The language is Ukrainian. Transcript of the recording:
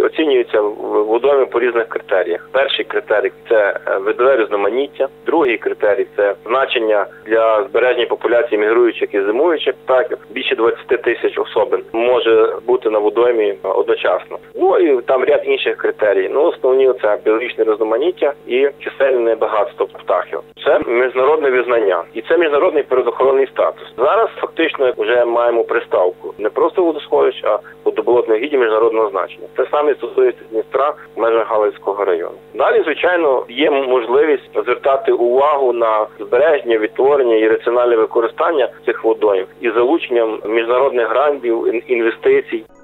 оцінюються водойми по різних критеріях. Перший критерій – це видове різноманіття, другий критерій – це значення для збереження популяції мігруючих і зимуючих птахів. Більше 20 тисяч особин може бути на водоймі одночасно. Ну і там ряд інших критерій. Ну, основні – це біологічне різноманіття і чисельне багатство птахів. Це міжнародне визнання. І це міжнародний природоохоронний статус. Зараз фактично вже маємо приставку. Не просто водосховищ, а водоболотних гідів міжнародного значення. Це саме стосується Дністра в межах Галицького району. Далі, звичайно, є можливість звертати увагу на збереження, відтворення і раціональне використання цих водойм із залученням міжнародних грантів, інвестицій.